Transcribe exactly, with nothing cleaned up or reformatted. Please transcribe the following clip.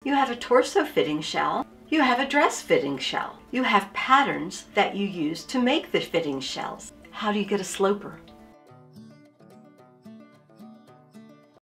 You have a torso fitting shell. You have a dress fitting shell. You have patterns that you use to make the fitting shells. How do you get a sloper?